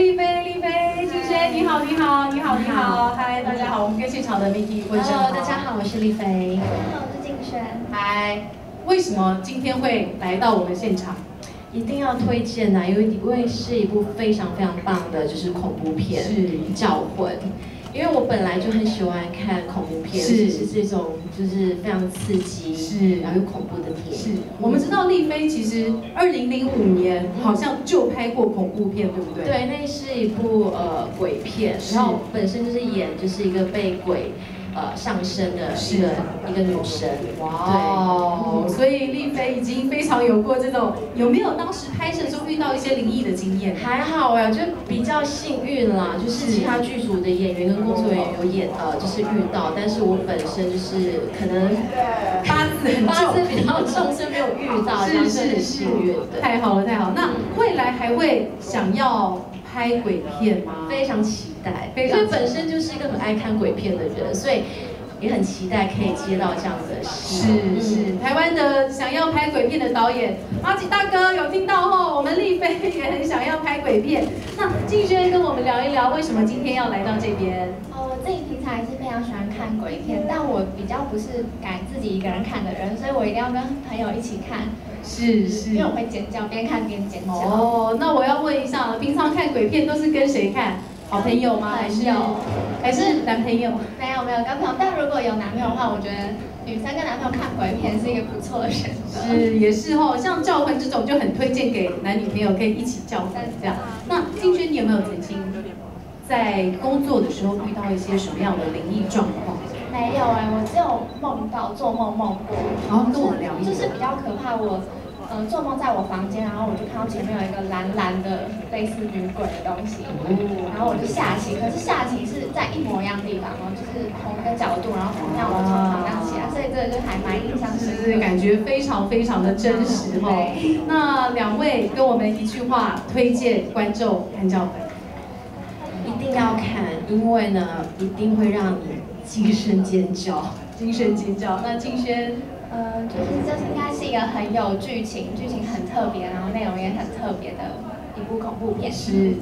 丽菲，金轩，你好，嗨，大家好，我们跟现场的媒体问声好。 大家好，我是丽菲。 我是金轩。 嗨，为什么今天会来到我们现场？ 一定要推荐啊，因为是一部非常棒的，就是恐怖片， 是 《叫魂》。因为我本来就很喜欢看恐怖片，是这种就是非常刺激， 是然后又恐怖的电影。 是我们知道丽菲其实2005年好像就拍过恐怖片，对不对？ 对，那是一部鬼片，然后本身就是演就是一个被鬼上身的一个女生。 哇，所以丽菲已经非常有过这种，有没有当时拍摄中遇到一些灵异的经验？ 还好呀，就比较幸运啦，就是其他剧组的演员跟工作人员有就是遇到，但是我本身就是可能八字比较重，是没有遇到，是很幸运的。 太好了。那未来还会想要拍鬼片吗？ 非常期待，因为本身就是一个很爱看鬼片的人，所以也很期待可以接到这样的戏。 是，台湾的想要拍鬼片的导演阿吉大哥有听到后，我们丽菲也很想要拍鬼片。那静轩跟我们聊一聊，为什么今天要来到这边？ 我自己平常也是非常喜欢看鬼片，但我比较不是敢自己一个人看的人，所以我一定要跟朋友一起看。 是， 因为我会尖叫，边看边尖叫。 哦，那我要问一下，平常看鬼片都是跟谁看？好朋友吗？还是男朋友？ 没有跟朋友，但如果有男朋友的话，我觉得女生跟男朋友看鬼片是一个不错的选择。 也是哦，像叫魂这种就很推荐给男女朋友可以一起叫魂这样。那金轩，你有没有曾经在工作的时候遇到一些什么样的灵异状况？ 没有我只有做梦过。 然后跟我聊一聊。 就是比较可怕，我做梦在我房间，然后我就看到前面有一个蓝的类似女鬼的东西，然后我就下棋，可是下棋是在一模一样的地方就是同一个角度，然后同样的常常这样起来，所以这个就还蛮印象深刻的， 感觉非常的真实哈。那两位跟我们一句话推荐观众看叫魂。 一定要看，因为呢，一定会让你惊声尖叫。 那静轩， 就是这应该是一个很有剧情很特别，然后内容也很特别的一部恐怖片。 是。